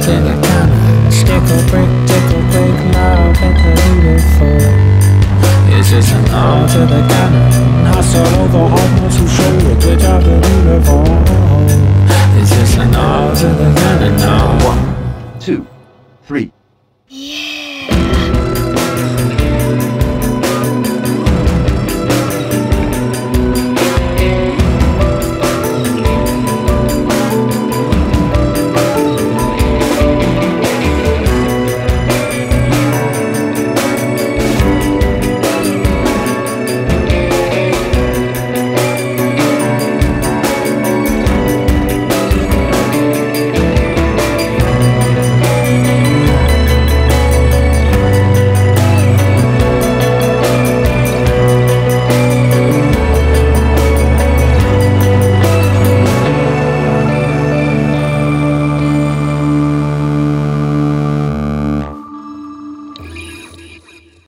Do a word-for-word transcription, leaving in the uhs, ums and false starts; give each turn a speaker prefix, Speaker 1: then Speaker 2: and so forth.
Speaker 1: to the cannon. Stick or brick, tickle quick, now make the beautiful. It's just an arm to the cannon. Hustle over hard to show it, which I believe on.